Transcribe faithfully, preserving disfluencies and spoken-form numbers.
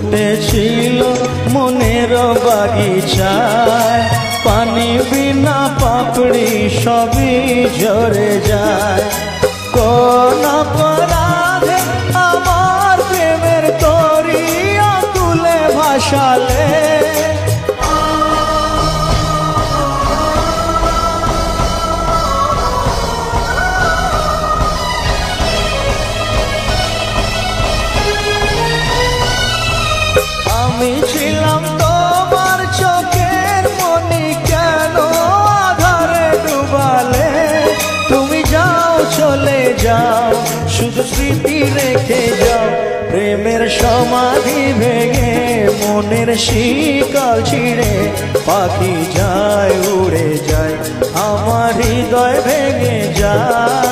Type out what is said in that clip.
ফুটেছিল মনের বাগিচায়, পানি বিনা পাপড়ি সবই ঝরে যায়। কোন অপরাধে আমার প্রেমের তরি আকুলে ভাসালে, আমি ছিলাম তোমার চোখের মনি, কেন আধারে ডুবালে? তুমি যাও চলে যাও, শুধু স্মৃতি রেখে যাও। প্রেমের সমাধি ভেঙে মনের শিকল ছিঁড়ে পাখি যায় উড়ে যায়, আমার হৃদয় ভেঙে যায়।